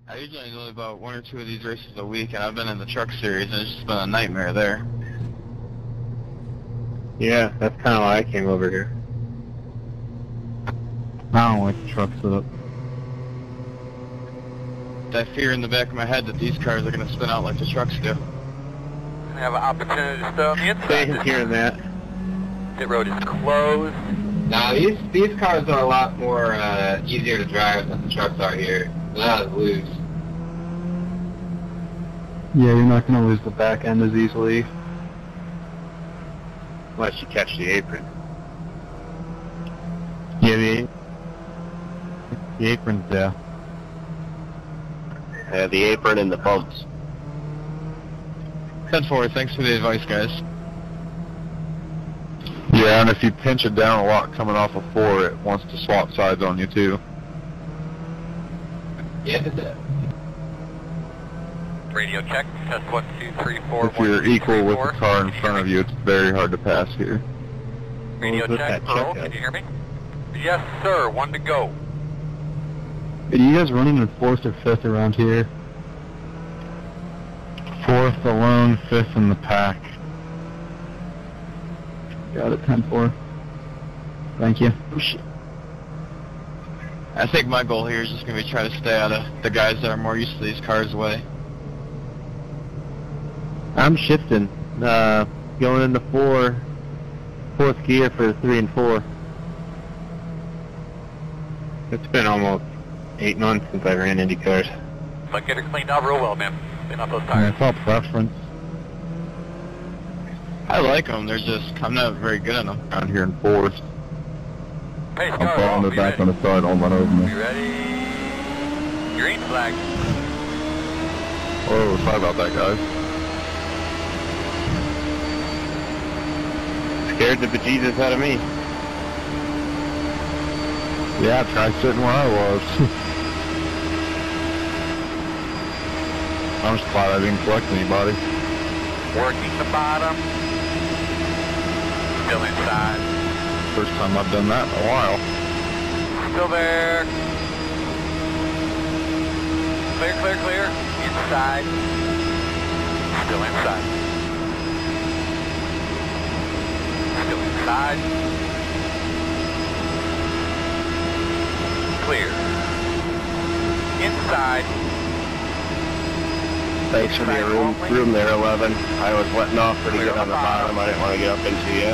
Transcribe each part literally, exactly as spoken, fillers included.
I usually do about one or two of these races a week, and I've been in the truck series, and it's just been a nightmare there. Yeah, that's kind of why I came over here. I don't like the truck setup. That fear in the back of my head that these cars are going to spin out like the trucks do. I have an opportunity to stay on the inside. Same hearing that. Pit road is closed. Now these these cars are a lot more uh, easier to drive than the trucks are here. They're not as loose. Yeah, you're not going to lose the back end as easily. Unless you catch the apron. Yeah, the, the apron's there. Uh, the apron and the bumps. ten four, thanks for the advice, guys. Yeah, and if you pinch it down a lot coming off of four, it wants to swap sides on you too. Yeah, that's it. Radio check. Test one, two, three, four. If you're one, two, equal three, with four. the car in front of you, it's very hard to pass here. Radio What was check. that Pearl, check can out? you hear me? Yes, sir. One to go. Are you guys running in fourth or fifth around here? Fourth alone, fifth in the pack. Got it, ten four. Thank you. I think my goal here is just going to be try to stay out of the guys that are more used to these cars' way. I'm shifting. Uh, going into four, fourth gear for three and four. It's been almost eight months since I ran Indycars. But get her cleaned out real well, man. Clean out those Yeah, tires. it's all preference. I like them, they're just, I'm not very good at them. Down here in fourth. Pace I'm car, following oh, the be back ready. on the side, all run over Be me. ready. Green flag. Oh, sorry about that, guys. Scared the bejesus out of me. Yeah, try sitting where I was. I'm just glad I didn't collect anybody. Working the bottom. Still inside. First time I've done that in a while. Still there. Clear, clear, clear. Inside. Still inside. Still inside. Clear. Inside. Thanks for the Inside room, only. room there, eleven. I was letting off pretty Clear good on on the the bottom. bottom. I didn't want to get up into you.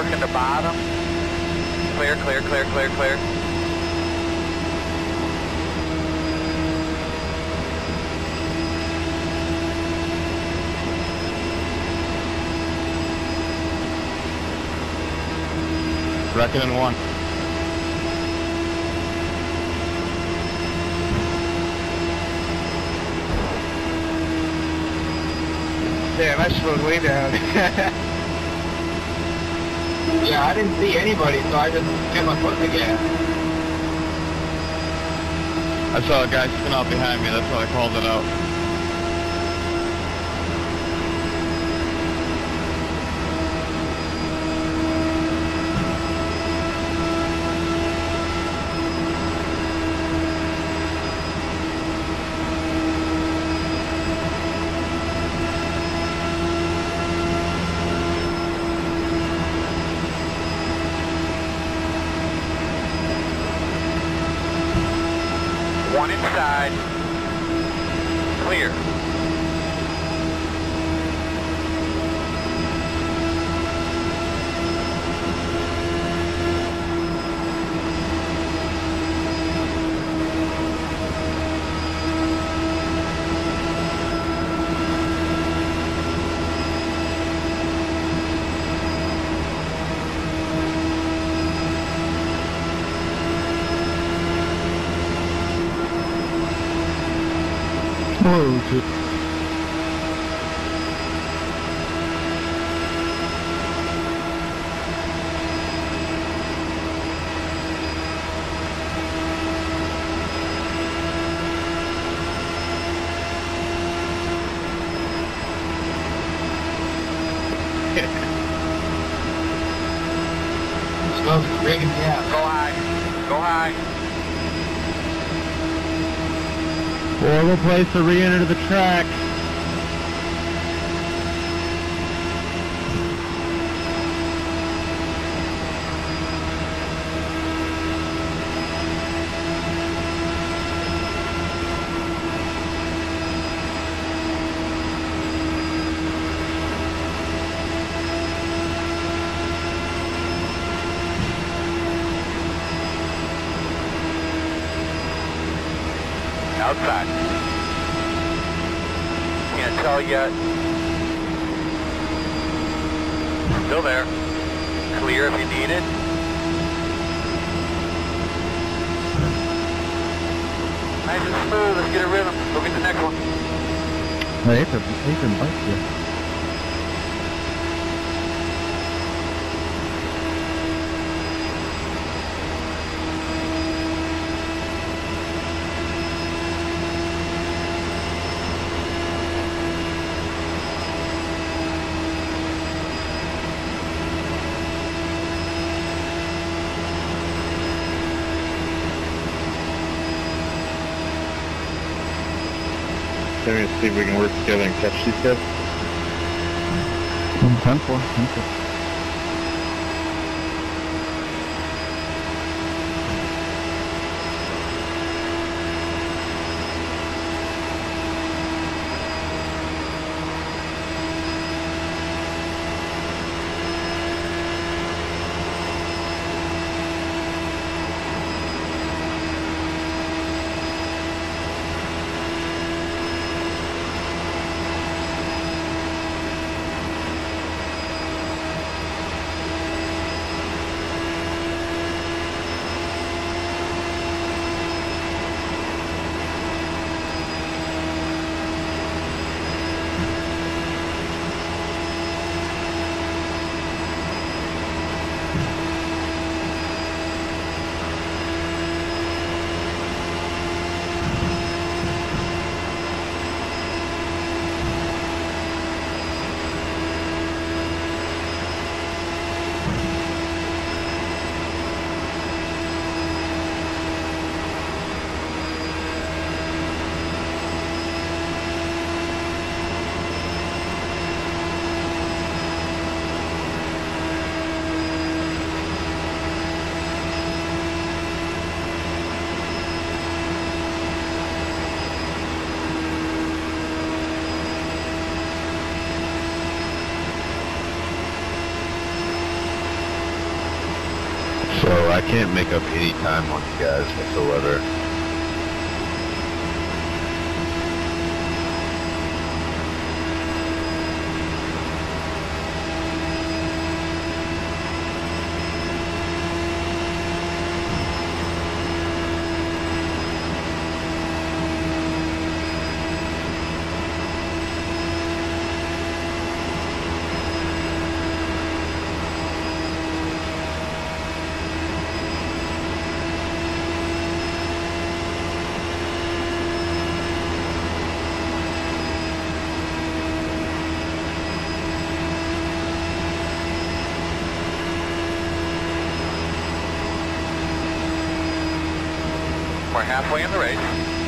working the bottom. Clear, clear, clear, clear, clear. Wrecking in one. Damn, I slowed way down. Yeah, I didn't see anybody, so I just kept my foot in the gas. I saw a guy spin out behind me, that's why I called it out. One inside. Clear. Oh, shit. Smoke's rigging me out. Go high. Go high. Horrible place to re-enter the track. Outside. Can't tell yet. Still there. Clear if you need it. Nice and smooth. Let's get a rhythm. Go get the next one. Hey, Ethan, Ethan bites you. Can we see if we can work together and catch these guys? ten four, ten four. So I can't make up any time on you guys whatsoever. We're halfway in the race.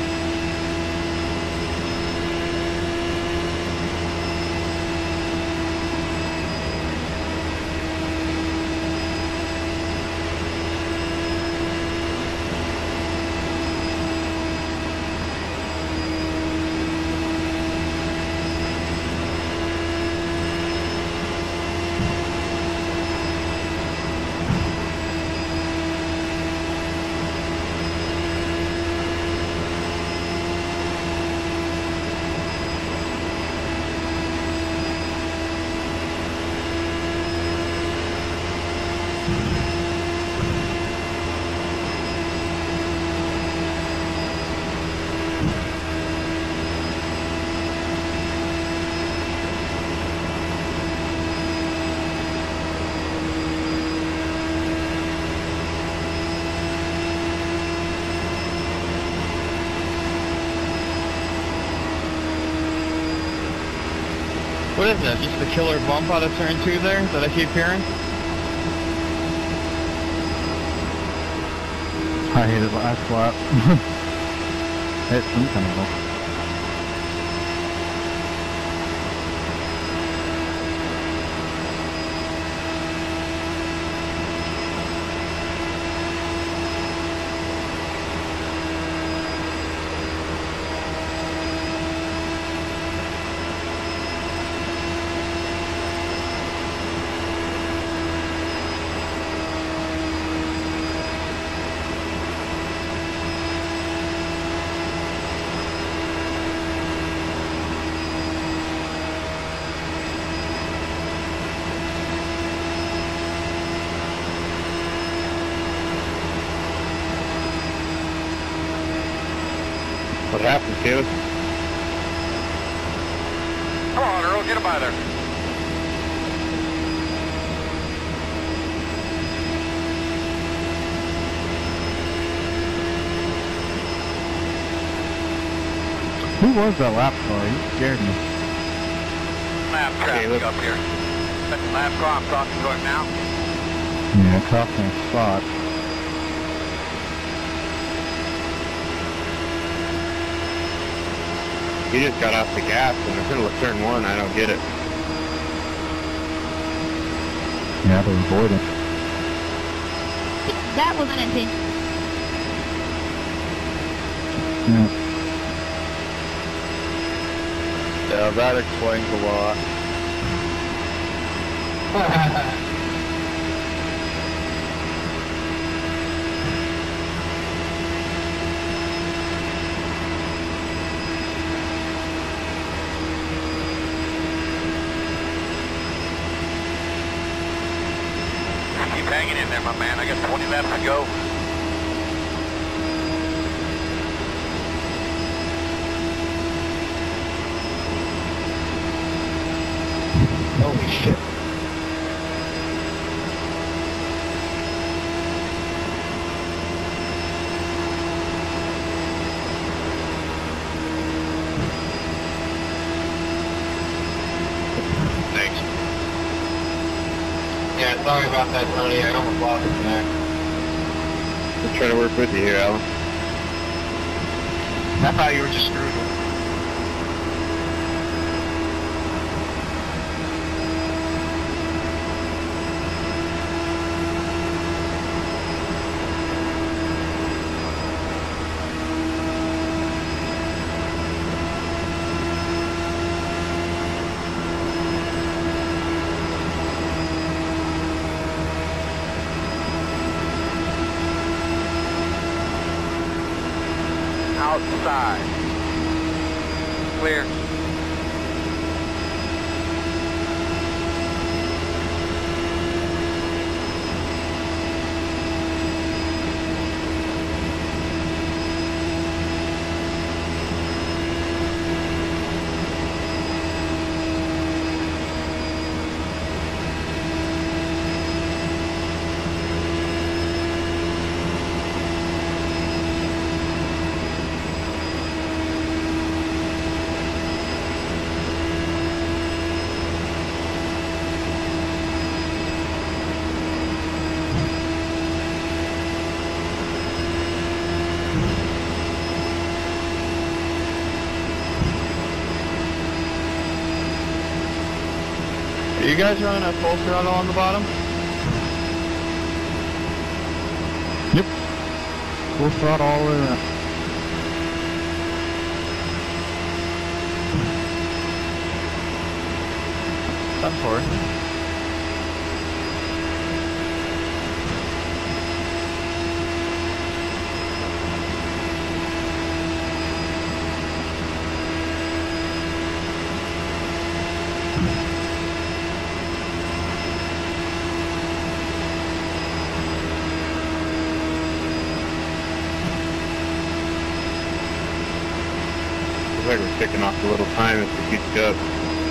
What is that? Just the killer bump out of turn two there that I keep hearing? I hit it last lap. Hit some kind of bump. What happened, Caleb? Come on, Earl, get him by there. Who was that lap car? You scared me. Lap traffic up here. Lap car, I'm talking to him now. Yeah, cost me a spot. You just got off the gas in the middle of turn one. I don't get it. Yeah, they avoided. That wasn't intentional. Yeah. Yeah, that explains a lot. Keep hanging in there, my man. I got twenty laps to go. Holy shit. Thanks. Yeah, sorry about that, Tony. I almost lost it there. I'm trying to work with you here, Alan. I thought you were just screwed with. inside. Clear. Are you guys running at full throttle on the bottom? Yep. Full throttle all the way around. That's for it. Looks like we're picking off a little time if we keep up.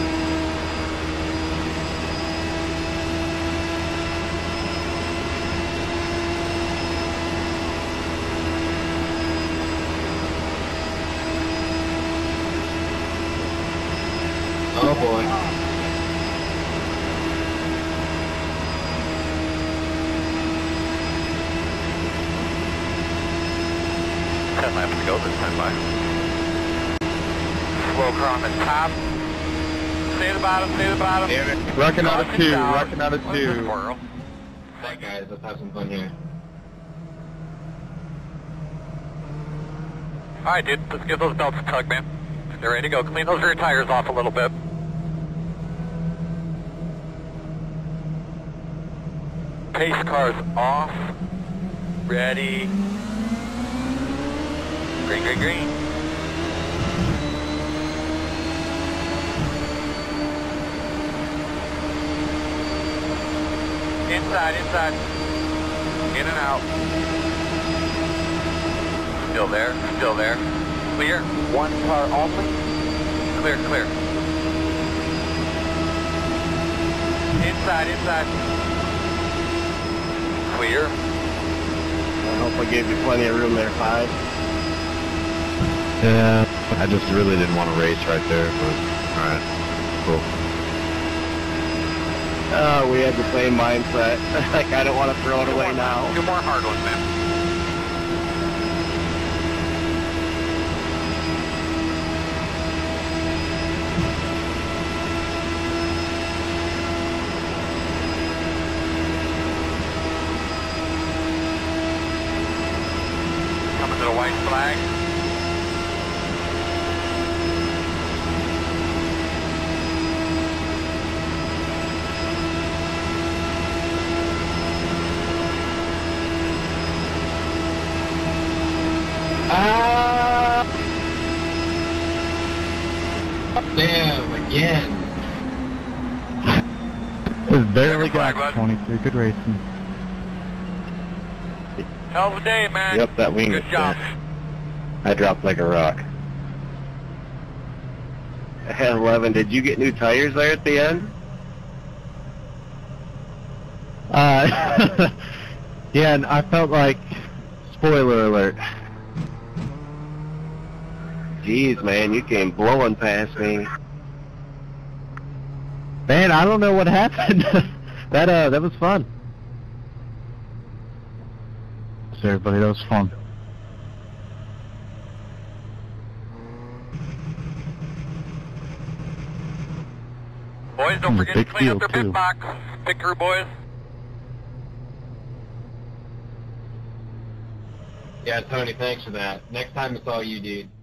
Oh boy. Ten laps to go this time by. Slow car on the top. Stay at the bottom, stay at the bottom. Damn it. Rocking out of two, Down. rocking out of Where's the two. squirrel? Alright guys, let's have some fun here. Alright dude, let's give those belts a tug, man. They're ready to go. Clean those rear tires off a little bit. Pace cars off. Ready. Green, green, green. Inside, inside. In and out. Still there, still there. Clear. One car only. Clear, clear. Inside, inside. Clear. I hope I gave you plenty of room there, five. Yeah, I just really didn't want to race right there, but alright, cool. Oh, we had the same mindset. Like, I don't want to throw it away now. Two more hard ones, man. Coming to the white flag. Ah! Damn, again. Just barely Flag, got bud. twenty-three. Good racing. Hell of a day, man. Yep, that wing Good is job. dead. I dropped like a rock. eleven, did you get new tires there at the end? Uh, yeah, and I felt like, spoiler alert. Jeez, man, you came blowing past me. Man, I don't know what happened. that uh, that was fun. So everybody, that was fun. Boys, don't Hmm, forget to big clean up field, their pit too. box. Pit crew, boys. Yeah, Tony, thanks for that. Next time it's all you, dude.